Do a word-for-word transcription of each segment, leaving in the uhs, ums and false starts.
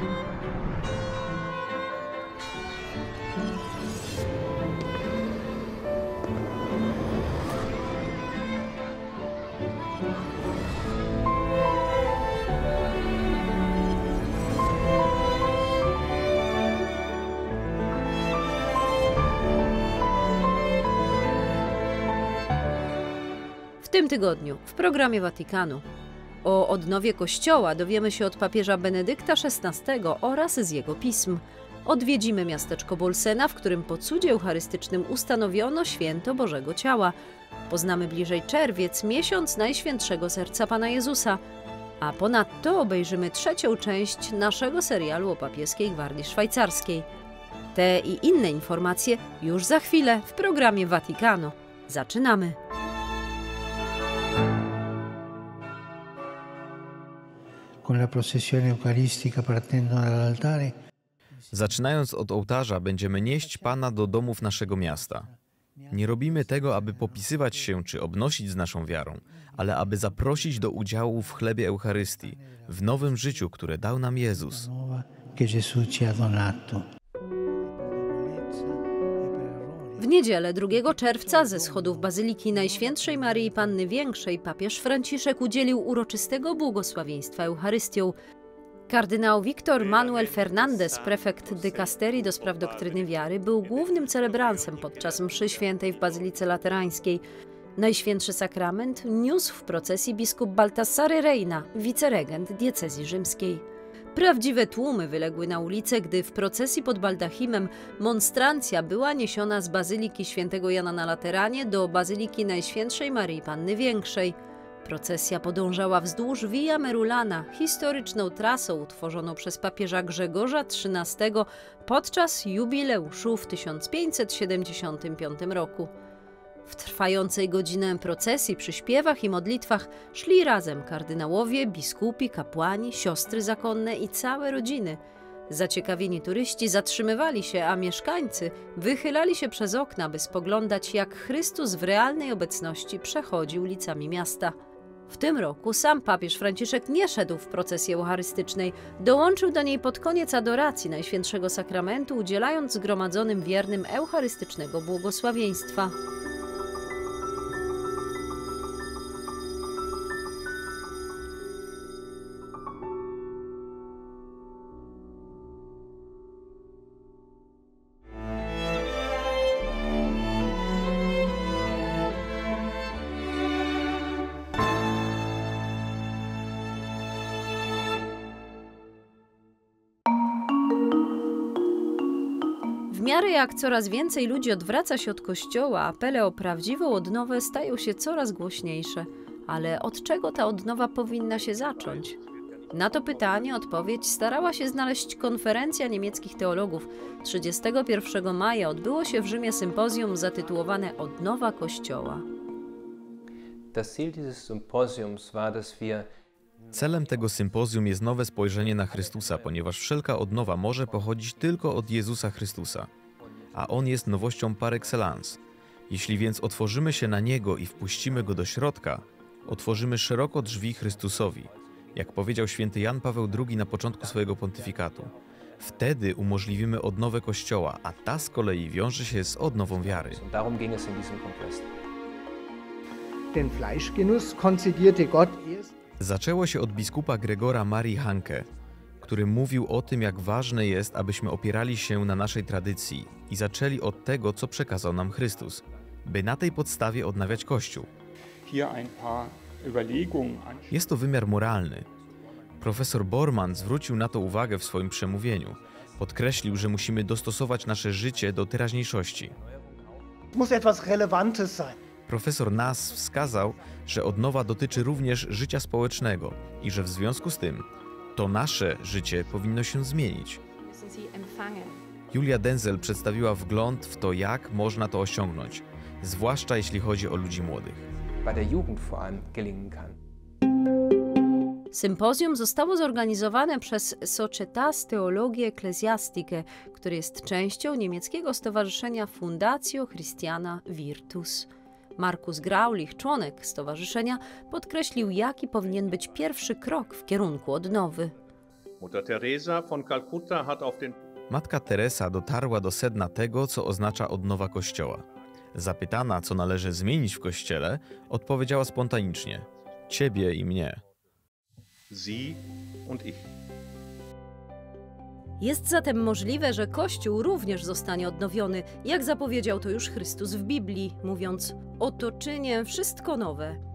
W tym tygodniu w programie Watykanu o odnowie Kościoła dowiemy się od papieża Benedykta szesnastego oraz z jego pism. Odwiedzimy miasteczko Bolsena, w którym po cudzie eucharystycznym ustanowiono święto Bożego Ciała. Poznamy bliżej czerwiec, miesiąc Najświętszego Serca Pana Jezusa. A ponadto obejrzymy trzecią część naszego serialu o papieskiej Gwardii Szwajcarskiej. Te i inne informacje już za chwilę w programie Watykanu. Zaczynamy! Con la processione eucaristica partendo dall'altare. Zaczynając od ołtarza, będziemy nieść Pana do domów naszego miasta. Nie robimy tego, aby popisywać się czy obnosić z naszą wiarą, ale aby zaprosić do udziału w chlebie Eucharystii, w nowym życiu, które dał nam Jezus. Che Gesù ci ha donato. W niedzielę drugiego czerwca ze schodów Bazyliki Najświętszej Maryi Panny Większej papież Franciszek udzielił uroczystego błogosławieństwa Eucharystią. Kardynał Victor Manuel Fernandez, prefekt dykasterii do spraw doktryny wiary, był głównym celebransem podczas mszy świętej w Bazylice Laterańskiej. Najświętszy sakrament niósł w procesji biskup Baltassare Reina, wiceregent diecezji rzymskiej. Prawdziwe tłumy wyległy na ulicę, gdy w procesji pod baldachimem monstrancja była niesiona z Bazyliki Świętego Jana na Lateranie do Bazyliki Najświętszej Maryi Panny Większej. Procesja podążała wzdłuż Via Merulana, historyczną trasą utworzoną przez papieża Grzegorza trzynastego podczas jubileuszu w tysiąc pięćset siedemdziesiątym piątym roku. W trwającej godzinę procesji przy śpiewach i modlitwach szli razem kardynałowie, biskupi, kapłani, siostry zakonne i całe rodziny. Zaciekawieni turyści zatrzymywali się, a mieszkańcy wychylali się przez okna, by spoglądać, jak Chrystus w realnej obecności przechodzi ulicami miasta. W tym roku sam papież Franciszek nie szedł w procesji eucharystycznej, dołączył do niej pod koniec adoracji Najświętszego Sakramentu, udzielając zgromadzonym wiernym eucharystycznego błogosławieństwa. W miarę jak coraz więcej ludzi odwraca się od Kościoła, apele o prawdziwą odnowę stają się coraz głośniejsze. Ale od czego ta odnowa powinna się zacząć? Na to pytanie odpowiedź starała się znaleźć konferencja niemieckich teologów. trzydziestego pierwszego maja odbyło się w Rzymie sympozjum zatytułowane Odnowa Kościoła. Das Ziel dieses Symposiums war, dass wir Celem tego sympozjum jest nowe spojrzenie na Chrystusa, ponieważ wszelka odnowa może pochodzić tylko od Jezusa Chrystusa, a On jest nowością par excellence. Jeśli więc otworzymy się na Niego i wpuścimy Go do środka, otworzymy szeroko drzwi Chrystusowi, jak powiedział święty Jan Paweł drugi na początku swojego pontyfikatu. Wtedy umożliwimy odnowę Kościoła, a ta z kolei wiąże się z odnową wiary. darum ging es in diesem Kongress. Den Fleischgenuss konzidierte Gott erst. Zaczęło się od biskupa Gregora Marii Hanke, który mówił o tym, jak ważne jest, abyśmy opierali się na naszej tradycji i zaczęli od tego, co przekazał nam Chrystus, by na tej podstawie odnawiać Kościół. Jest to wymiar moralny. Profesor Bormann zwrócił na to uwagę w swoim przemówieniu. Podkreślił, że musimy dostosować nasze życie do teraźniejszości. Muss etwas Relevantes sein. Profesor Nass wskazał, że odnowa dotyczy również życia społecznego i że w związku z tym to nasze życie powinno się zmienić. Julia Denzel przedstawiła wgląd w to, jak można to osiągnąć, zwłaszcza jeśli chodzi o ludzi młodych. Bei der Jugend vor allem gelingen kann. Sympozjum zostało zorganizowane przez Societas Theologiae Ecclesiasticae, które jest częścią niemieckiego stowarzyszenia Fundatio Christiana Virtus. Markus Graulich, członek stowarzyszenia, podkreślił, jaki powinien być pierwszy krok w kierunku odnowy. Mutter Teresa von Kalkutta hat auf den Matka Teresa dotarła do sedna tego, co oznacza odnowa Kościoła. Zapytana, co należy zmienić w Kościele, odpowiedziała spontanicznie: Ciebie i mnie. Sie und ich. Jest zatem możliwe, że Kościół również zostanie odnowiony, jak zapowiedział to już Chrystus w Biblii, mówiąc: Oto czynię wszystko nowe.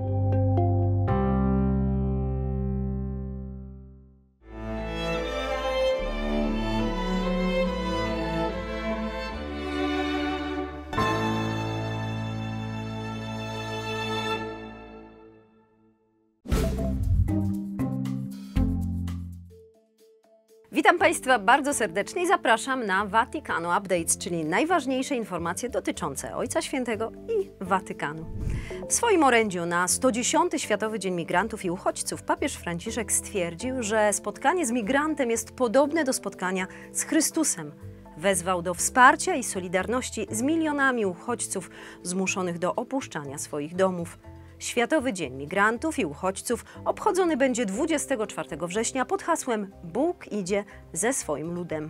Witam Państwa bardzo serdecznie i zapraszam na Watikanu Updates, czyli najważniejsze informacje dotyczące Ojca Świętego i Watykanu. W swoim orędziu na sto dziesiąty Światowy Dzień Migrantów i Uchodźców papież Franciszek stwierdził, że spotkanie z migrantem jest podobne do spotkania z Chrystusem. Wezwał do wsparcia i solidarności z milionami uchodźców zmuszonych do opuszczania swoich domów. Światowy Dzień Migrantów i Uchodźców obchodzony będzie dwudziestego czwartego września pod hasłem Bóg idzie ze swoim ludem.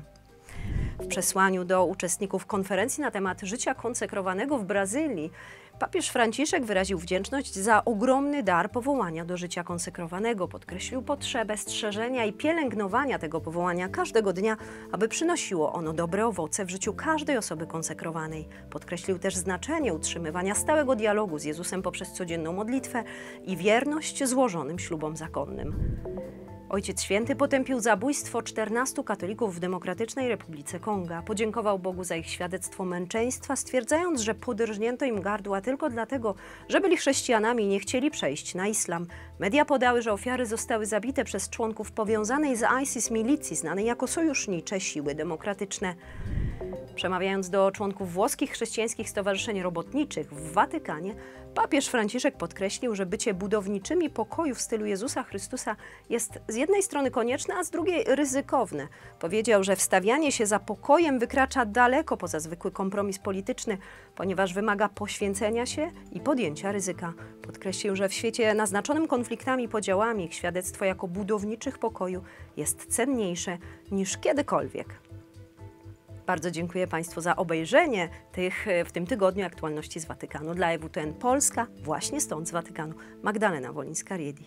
W przesłaniu do uczestników konferencji na temat życia konsekrowanego w Brazylii papież Franciszek wyraził wdzięczność za ogromny dar powołania do życia konsekrowanego. Podkreślił potrzebę strzeżenia i pielęgnowania tego powołania każdego dnia, aby przynosiło ono dobre owoce w życiu każdej osoby konsekrowanej. Podkreślił też znaczenie utrzymywania stałego dialogu z Jezusem poprzez codzienną modlitwę i wierność złożonym ślubom zakonnym. Ojciec Święty potępił zabójstwo czternastu katolików w Demokratycznej Republice Konga. Podziękował Bogu za ich świadectwo męczeństwa, stwierdzając, że podrżnięto im gardła tylko dlatego, że byli chrześcijanami i nie chcieli przejść na islam. Media podały, że ofiary zostały zabite przez członków powiązanej z ISIS milicji znanej jako Sojusznicze Siły Demokratyczne. Przemawiając do członków włoskich chrześcijańskich stowarzyszeń robotniczych w Watykanie, papież Franciszek podkreślił, że bycie budowniczymi pokoju w stylu Jezusa Chrystusa jest z jednej strony konieczne, a z drugiej ryzykowne. Powiedział, że wstawianie się za pokojem wykracza daleko poza zwykły kompromis polityczny, ponieważ wymaga poświęcenia się i podjęcia ryzyka. Podkreślił, że w świecie naznaczonym konfliktami i podziałami ich świadectwo jako budowniczych pokoju jest cenniejsze niż kiedykolwiek. Bardzo dziękuję Państwu za obejrzenie tych w tym tygodniu aktualności z Watykanu. Dla E W T N Polska, właśnie stąd z Watykanu, Magdalena Wolińska-Riedi.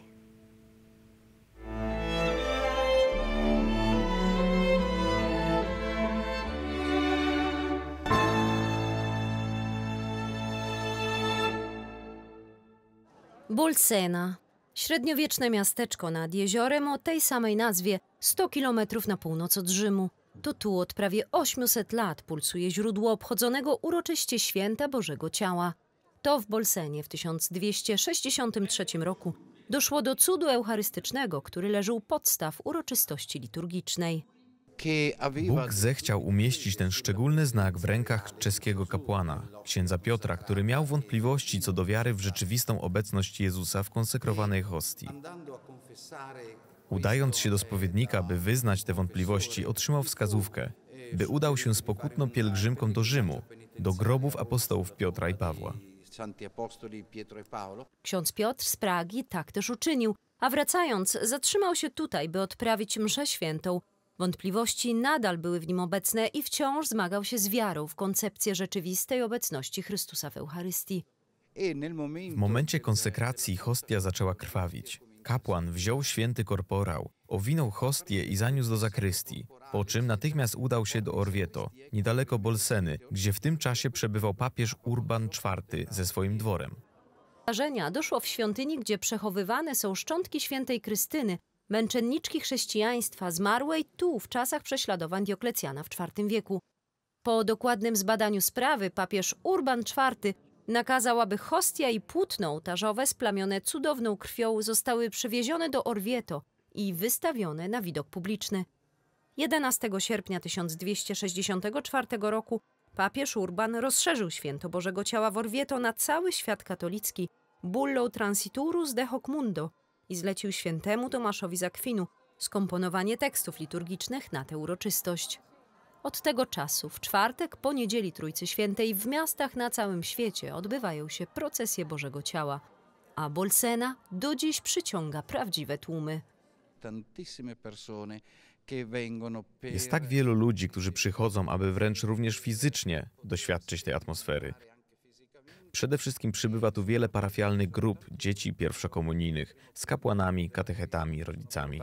Bolsena. Średniowieczne miasteczko nad jeziorem o tej samej nazwie, sto kilometrów na północ od Rzymu. To tu od prawie ośmiuset lat pulsuje źródło obchodzonego uroczyście Święta Bożego Ciała. To w Bolsenie w tysiąc dwieście sześćdziesiątym trzecim roku doszło do cudu eucharystycznego, który leży u podstaw uroczystości liturgicznej. Bóg zechciał umieścić ten szczególny znak w rękach czeskiego kapłana, księdza Piotra, który miał wątpliwości co do wiary w rzeczywistą obecność Jezusa w konsekrowanej hostii. Udając się do spowiednika, by wyznać te wątpliwości, otrzymał wskazówkę, by udał się z pokutną pielgrzymką do Rzymu, do grobów apostołów Piotra i Pawła. Ksiądz Piotr z Pragi tak też uczynił, a wracając zatrzymał się tutaj, by odprawić mszę świętą. Wątpliwości nadal były w nim obecne i wciąż zmagał się z wiarą w koncepcję rzeczywistej obecności Chrystusa w Eucharystii. W momencie konsekracji hostia zaczęła krwawić. Kapłan wziął święty korporał, owinął hostię i zaniósł do zakrystii, po czym natychmiast udał się do Orvieto, niedaleko Bolseny, gdzie w tym czasie przebywał papież Urban czwarty ze swoim dworem. Zdarzenia doszło w świątyni, gdzie przechowywane są szczątki świętej Krystyny, męczenniczki chrześcijaństwa zmarłej tu w czasach prześladowań Dioklecjana w czwartym wieku. Po dokładnym zbadaniu sprawy papież Urban czwarty nakazał, aby hostia i płótno ołtarzowe splamione cudowną krwią zostały przewiezione do Orvieto i wystawione na widok publiczny. jedenastego sierpnia tysiąc dwieście sześćdziesiątego czwartego roku papież Urban rozszerzył święto Bożego Ciała w Orvieto na cały świat katolicki bullą Transiturus de hoc mundo i zlecił świętemu Tomaszowi z Akwinu skomponowanie tekstów liturgicznych na tę uroczystość. Od tego czasu, w czwartek po niedzieli Trójcy Świętej, w miastach na całym świecie odbywają się procesje Bożego Ciała, a Bolsena do dziś przyciąga prawdziwe tłumy. Jest tak wielu ludzi, którzy przychodzą, aby wręcz również fizycznie doświadczyć tej atmosfery. Przede wszystkim przybywa tu wiele parafialnych grup dzieci pierwszokomunijnych z kapłanami, katechetami, rodzicami.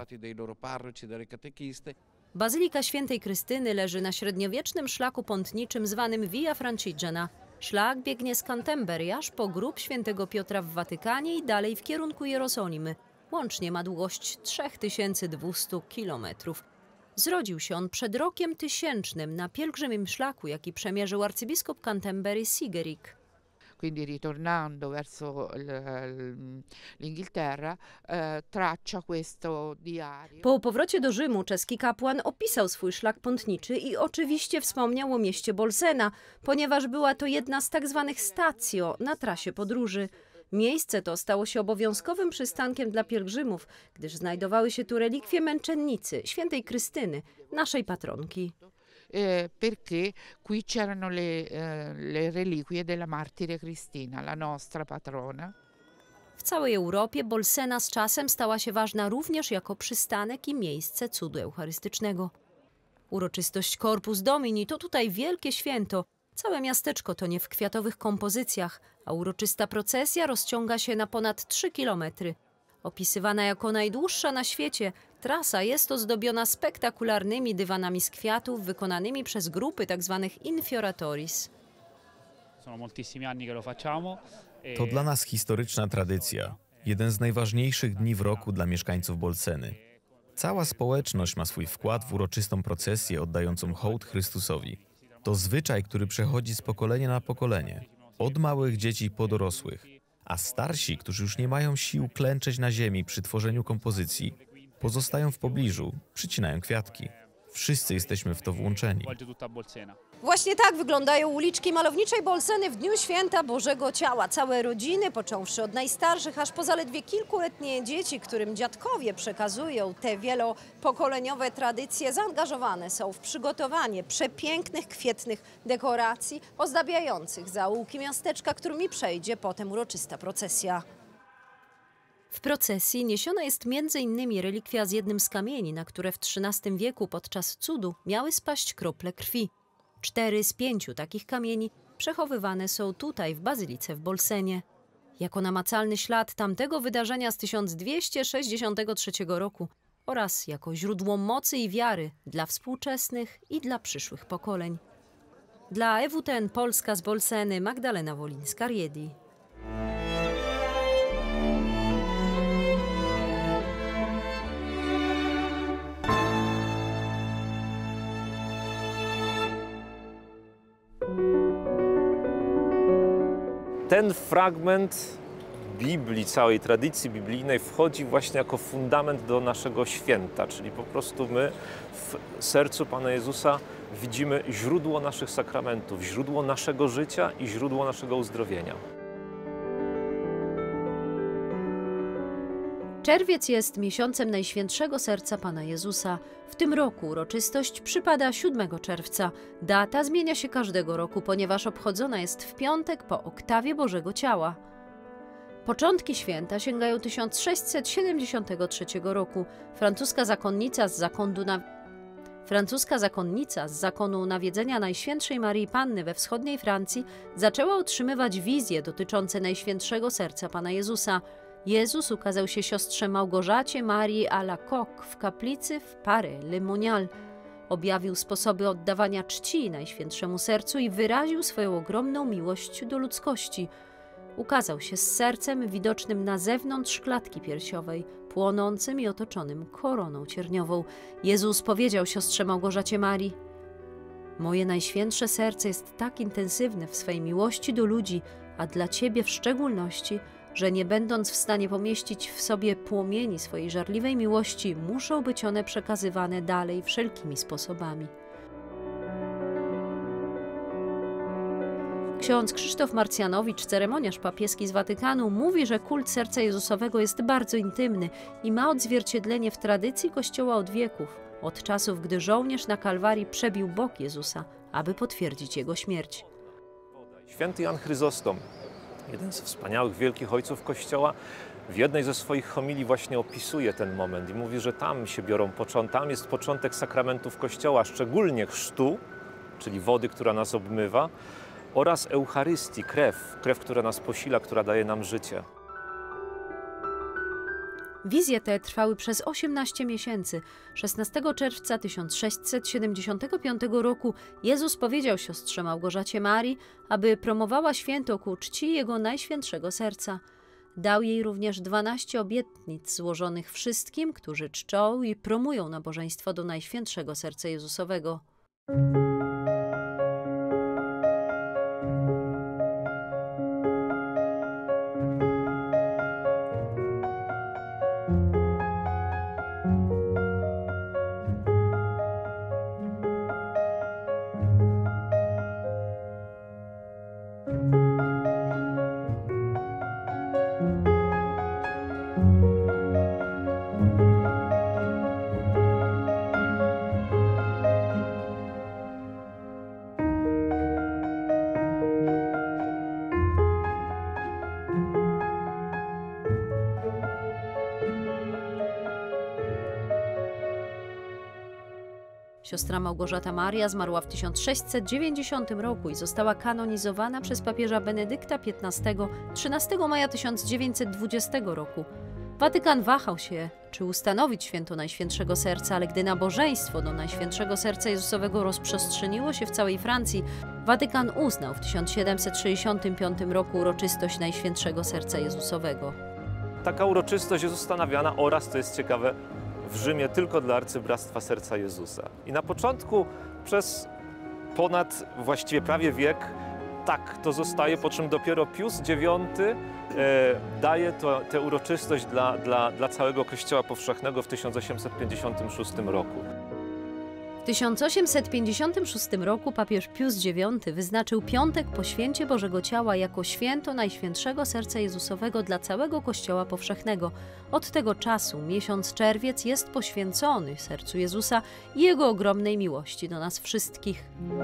Bazylika Świętej Krystyny leży na średniowiecznym szlaku pątniczym zwanym Via Francigena. Szlak biegnie z Canterbury aż po grób Świętego Piotra w Watykanie i dalej w kierunku Jerozolimy. Łącznie ma długość trzy tysiące dwieście kilometrów. Zrodził się on przed rokiem tysięcznym na pielgrzymim szlaku, jaki przemierzył arcybiskup Canterbury Sigeric. Quindi ritornando verso l'Inghilterra, traccia questo diario. Po powrocie do Rzymu czeski kapłan opisał swój szlak pątniczy i oczywiście wspomniał o mieście Bolsena, ponieważ była to jedna z tak zwanych stacio na trasie podróży. Miejsce to stało się obowiązkowym przystankiem dla pielgrzymów, gdyż znajdowały się tu relikwie męczennicy, Świętej Krystyny, naszej patronki. Perché qui c'erano le, le reliquie della martire Cristina, la nostra patrona. W całej Europie Bolsena z czasem stała się ważna również jako przystanek i miejsce cudu eucharystycznego. Uroczystość Corpus Domini to tutaj wielkie święto. Całe miasteczko tonie w kwiatowych kompozycjach, a uroczysta procesja rozciąga się na ponad trzy kilometry. Opisywana jako najdłuższa na świecie, trasa jest ozdobiona spektakularnymi dywanami z kwiatów wykonanymi przez grupy tzw. infioratoris. To dla nas historyczna tradycja, jeden z najważniejszych dni w roku dla mieszkańców Bolseny. Cała społeczność ma swój wkład w uroczystą procesję oddającą hołd Chrystusowi. To zwyczaj, który przechodzi z pokolenia na pokolenie, od małych dzieci po dorosłych. A starsi, którzy już nie mają sił klęczeć na ziemi przy tworzeniu kompozycji, pozostają w pobliżu, przycinają kwiatki. Wszyscy jesteśmy w to włączeni. Właśnie tak wyglądają uliczki malowniczej Bolseny w dniu święta Bożego Ciała. Całe rodziny, począwszy od najstarszych, aż po zaledwie kilkuletnie dzieci, którym dziadkowie przekazują te wielopokoleniowe tradycje, zaangażowane są w przygotowanie przepięknych, kwietnych dekoracji ozdabiających zaułki miasteczka, którymi przejdzie potem uroczysta procesja. W procesji niesiona jest między innymi relikwia z jednym z kamieni, na które w trzynastym wieku podczas cudu miały spaść krople krwi. Cztery z pięciu takich kamieni przechowywane są tutaj w bazylice w Bolsenie. Jako namacalny ślad tamtego wydarzenia z tysiąc dwieście sześćdziesiątego trzeciego roku oraz jako źródło mocy i wiary dla współczesnych i dla przyszłych pokoleń. Dla E W T N Polska z Bolseny Magdalena Wolińska-Riedi. Ten fragment Biblii, całej tradycji biblijnej wchodzi właśnie jako fundament do naszego święta, czyli po prostu my w sercu Pana Jezusa widzimy źródło naszych sakramentów, źródło naszego życia i źródło naszego uzdrowienia. Czerwiec jest miesiącem Najświętszego Serca Pana Jezusa. W tym roku uroczystość przypada siódmego czerwca. Data zmienia się każdego roku, ponieważ obchodzona jest w piątek po oktawie Bożego Ciała. Początki święta sięgają tysiąc sześćset siedemdziesiątego trzeciego roku. Francuska zakonnica z zakonu na... Francuska zakonnica z zakonu nawiedzenia Najświętszej Maryi Panny we wschodniej Francji zaczęła otrzymywać wizje dotyczące Najświętszego Serca Pana Jezusa. Jezus ukazał się siostrze Małgorzacie Marii Alacoque w kaplicy w Paray-le-Monial. Objawił sposoby oddawania czci Najświętszemu Sercu i wyraził swoją ogromną miłość do ludzkości. Ukazał się z sercem widocznym na zewnątrz klatki piersiowej, płonącym i otoczonym koroną cierniową. Jezus powiedział siostrze Małgorzacie Marii: moje Najświętsze Serce jest tak intensywne w swej miłości do ludzi, a dla Ciebie w szczególności, że nie będąc w stanie pomieścić w sobie płomieni swojej żarliwej miłości, muszą być one przekazywane dalej wszelkimi sposobami. Ksiądz Krzysztof Marcjanowicz, ceremoniarz papieski z Watykanu, mówi, że kult Serca Jezusowego jest bardzo intymny i ma odzwierciedlenie w tradycji Kościoła od wieków, od czasów, gdy żołnierz na Kalwarii przebił bok Jezusa, aby potwierdzić Jego śmierć. Święty Jan Chryzostom, jeden z wspaniałych, wielkich ojców Kościoła, w jednej ze swoich homilii właśnie opisuje ten moment i mówi, że tam się biorą początek, tam jest początek sakramentów Kościoła, szczególnie chrztu, czyli wody, która nas obmywa, oraz Eucharystii, krew, krew, która nas posila, która daje nam życie. Wizje te trwały przez osiemnaście miesięcy. szesnastego czerwca tysiąc sześćset siedemdziesiątego piątego roku Jezus powiedział siostrze Małgorzacie Marii, aby promowała święto ku czci Jego Najświętszego Serca. Dał jej również dwanaście obietnic złożonych wszystkim, którzy czczą i promują nabożeństwo do Najświętszego Serca Jezusowego. Siostra Małgorzata Maria zmarła w tysiąc sześćset dziewięćdziesiątym roku i została kanonizowana przez papieża Benedykta piętnastego trzynastego maja tysiąc dziewięćset dwudziestego roku. Watykan wahał się, czy ustanowić święto Najświętszego Serca, ale gdy nabożeństwo do Najświętszego Serca Jezusowego rozprzestrzeniło się w całej Francji, Watykan uznał w tysiąc siedemset sześćdziesiątym piątym roku uroczystość Najświętszego Serca Jezusowego. Taka uroczystość jest ustanawiana oraz, to jest ciekawe, w Rzymie tylko dla Arcybractwa Serca Jezusa. I na początku przez ponad właściwie prawie wiek tak to zostaje, po czym dopiero Pius dziewiąty e, daje to, tę uroczystość dla, dla, dla całego Kościoła Powszechnego w tysiąc osiemset pięćdziesiątym szóstym roku. W tysiąc osiemset pięćdziesiątym szóstym roku papież Pius dziewiąty wyznaczył piątek po święcie Bożego Ciała jako święto Najświętszego Serca Jezusowego dla całego Kościoła Powszechnego. Od tego czasu miesiąc czerwiec jest poświęcony sercu Jezusa i Jego ogromnej miłości do nas wszystkich.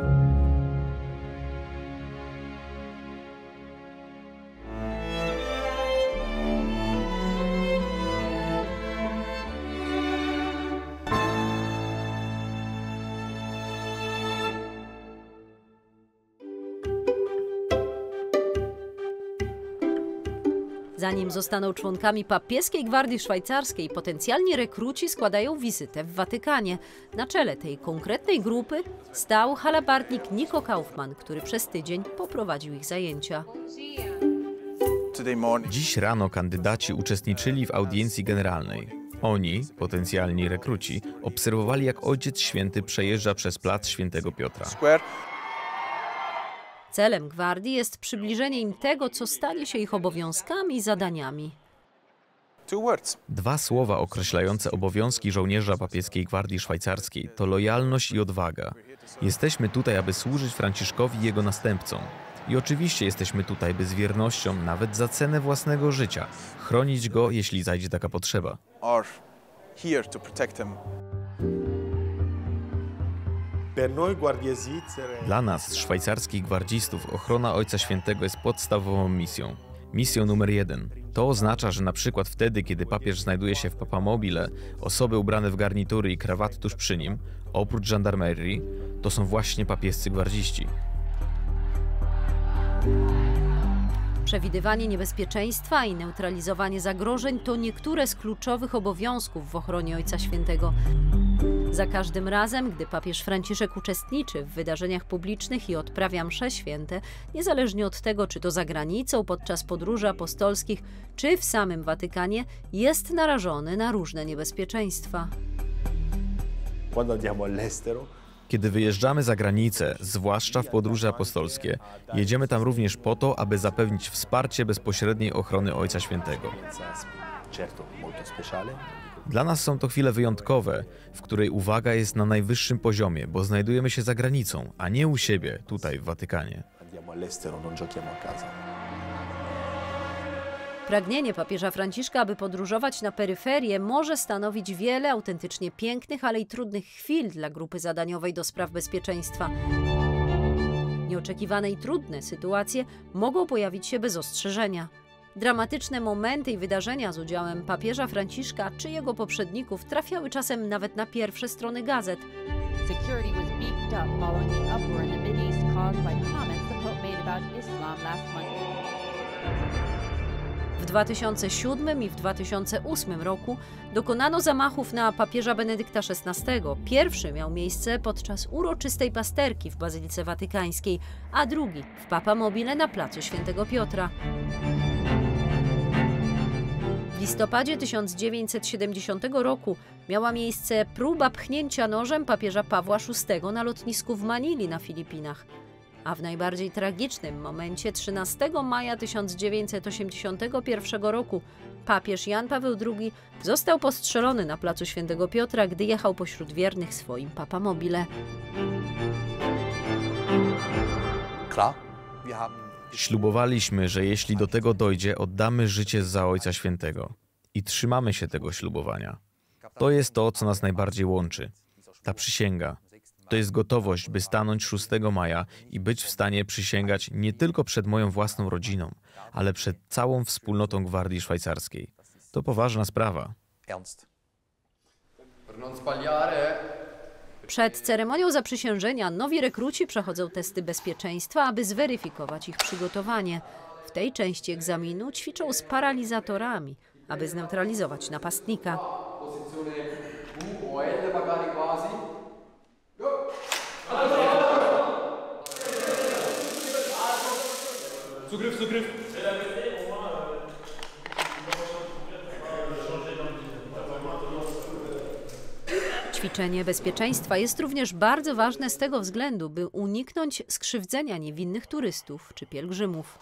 Zanim zostaną członkami papieskiej gwardii szwajcarskiej, potencjalni rekruci składają wizytę w Watykanie. Na czele tej konkretnej grupy stał halabardnik Nico Kaufmann, który przez tydzień poprowadził ich zajęcia. Dziś rano kandydaci uczestniczyli w audiencji generalnej. Oni, potencjalni rekruci, obserwowali, jak Ojciec Święty przejeżdża przez plac Świętego Piotra. Celem gwardii jest przybliżenie im tego, co stanie się ich obowiązkami i zadaniami. Dwa słowa określające obowiązki żołnierza papieskiej gwardii szwajcarskiej to lojalność i odwaga. Jesteśmy tutaj, aby służyć Franciszkowi i jego następcom. I oczywiście jesteśmy tutaj, by z wiernością, nawet za cenę własnego życia, chronić go, jeśli zajdzie taka potrzeba. Dla nas, szwajcarskich gwardzistów, ochrona Ojca Świętego jest podstawową misją. Misją numer jeden. To oznacza, że na przykład wtedy, kiedy papież znajduje się w papamobile, osoby ubrane w garnitury i krawaty tuż przy nim, oprócz żandarmerii, to są właśnie papiescy gwardziści. Przewidywanie niebezpieczeństwa i neutralizowanie zagrożeń to niektóre z kluczowych obowiązków w ochronie Ojca Świętego. Za każdym razem, gdy papież Franciszek uczestniczy w wydarzeniach publicznych i odprawia msze święte, niezależnie od tego, czy to za granicą, podczas podróży apostolskich, czy w samym Watykanie, jest narażony na różne niebezpieczeństwa. Kiedy wyjeżdżamy za granicę, zwłaszcza w podróże apostolskie, jedziemy tam również po to, aby zapewnić wsparcie bezpośredniej ochrony Ojca Świętego. Dla nas są to chwile wyjątkowe, w której uwaga jest na najwyższym poziomie, bo znajdujemy się za granicą, a nie u siebie, tutaj w Watykanie. Pragnienie papieża Franciszka, aby podróżować na peryferię, może stanowić wiele autentycznie pięknych, ale i trudnych chwil dla grupy zadaniowej do spraw bezpieczeństwa. Nieoczekiwane i trudne sytuacje mogą pojawić się bez ostrzeżenia. Dramatyczne momenty i wydarzenia z udziałem papieża Franciszka czy jego poprzedników trafiały czasem nawet na pierwsze strony gazet. Security was beefed up following the uproar in the Mideast caused by comments the Pope made about Islam last Monday. W dwa tysiące siódmym i w dwa tysiące ósmym roku dokonano zamachów na papieża Benedykta szesnastego. Pierwszy miał miejsce podczas uroczystej pasterki w Bazylice Watykańskiej, a drugi w Papa Mobile na placu Świętego Piotra. W listopadzie tysiąc dziewięćset siedemdziesiątego roku miała miejsce próba pchnięcia nożem papieża Pawła szóstego na lotnisku w Manili na Filipinach. A w najbardziej tragicznym momencie trzynastego maja tysiąc dziewięćset osiemdziesiątego pierwszego roku papież Jan Paweł drugi został postrzelony na placu Świętego Piotra, gdy jechał pośród wiernych swoim Papa Mobile. Ślubowaliśmy, że jeśli do tego dojdzie, oddamy życie za Ojca Świętego. I trzymamy się tego ślubowania. To jest to, co nas najbardziej łączy. Ta przysięga. To jest gotowość, by stanąć szóstego maja i być w stanie przysięgać nie tylko przed moją własną rodziną, ale przed całą wspólnotą Gwardii Szwajcarskiej. To poważna sprawa. Przed ceremonią zaprzysiężenia nowi rekruci przechodzą testy bezpieczeństwa, aby zweryfikować ich przygotowanie. W tej części egzaminu ćwiczą z paralizatorami, aby zneutralizować napastnika. Zugriff, Zugriff. Ćwiczenie bezpieczeństwa jest również bardzo ważne z tego względu, by uniknąć skrzywdzenia niewinnych turystów czy pielgrzymów.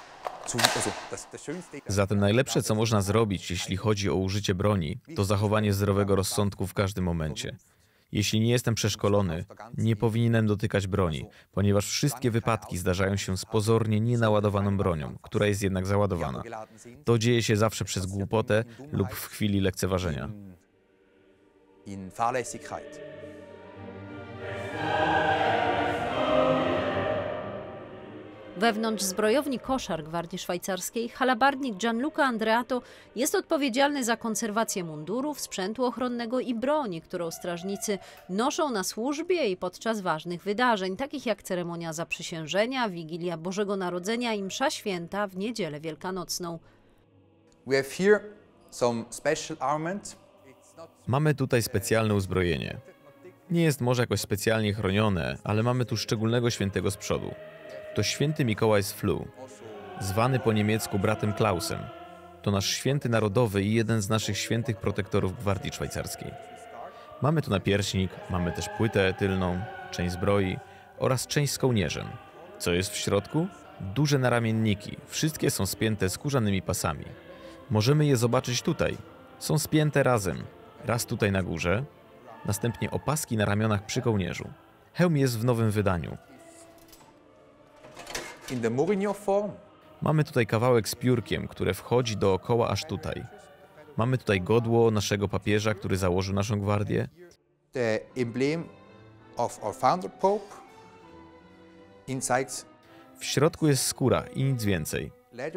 Zatem najlepsze, co można zrobić, jeśli chodzi o użycie broni, to zachowanie zdrowego rozsądku w każdym momencie. Jeśli nie jestem przeszkolony, nie powinienem dotykać broni, ponieważ wszystkie wypadki zdarzają się z pozornie nienaładowaną bronią, która jest jednak załadowana. To dzieje się zawsze przez głupotę lub w chwili lekceważenia. Wewnątrz zbrojowni koszar Gwardii Szwajcarskiej halabardnik Gianluca Andreato jest odpowiedzialny za konserwację mundurów, sprzętu ochronnego i broni, którą strażnicy noszą na służbie i podczas ważnych wydarzeń, takich jak ceremonia zaprzysiężenia, Wigilia Bożego Narodzenia i msza święta w Niedzielę Wielkanocną. Mamy tutaj specjalne uzbrojenie. Nie jest może jakoś specjalnie chronione, ale mamy tu szczególnego świętego z przodu. To święty Mikołaj z Flu, zwany po niemiecku bratem Klausem. To nasz święty narodowy i jeden z naszych świętych protektorów Gwardii Szwajcarskiej. Mamy tu napierśnik, mamy też płytę tylną, część zbroi oraz część z kołnierzem. Co jest w środku? Duże naramienniki. Wszystkie są spięte skórzanymi pasami. Możemy je zobaczyć tutaj. Są spięte razem. Raz tutaj na górze, następnie opaski na ramionach przy kołnierzu. Hełm jest w nowym wydaniu. Mamy tutaj kawałek z piórkiem, które wchodzi dookoła aż tutaj. Mamy tutaj godło naszego papieża, który założył naszą gwardię. W środku jest skóra i nic więcej.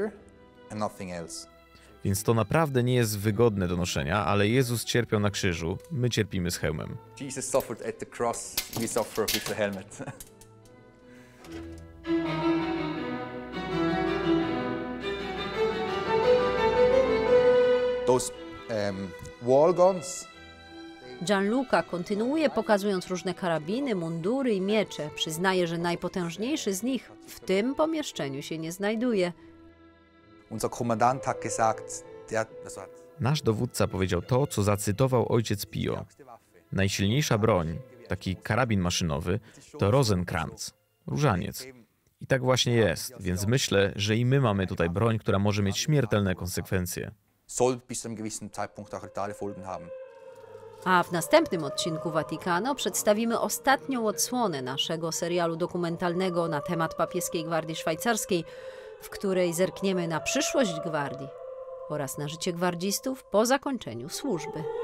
Więc to naprawdę nie jest wygodne do noszenia, ale Jezus cierpiał na krzyżu, my cierpimy z hełmem. Jesus suffered at the cross, we suffer with the helmet. Those um, wall guns. Gianluca kontynuuje, pokazując różne karabiny, mundury i miecze. Przyznaje, że najpotężniejszy z nich w tym pomieszczeniu się nie znajduje. Unser Kommandant hat gesagt, der, also hat... Nasz dowódca powiedział to, co zacytował ojciec Pio. Najsilniejsza broń, taki karabin maszynowy, to Rosenkranz, różaniec. I tak właśnie jest, więc myślę, że i my mamy tutaj broń, która może mieć śmiertelne konsekwencje. Soll bis zu einem gewissen Zeitpunkt auch letale Folgen haben. A w następnym odcinku Watikano przedstawimy ostatnią odsłonę naszego serialu dokumentalnego na temat papieskiej Gwardii Szwajcarskiej, w której zerkniemy na przyszłość gwardii oraz na życie gwardzistów po zakończeniu służby.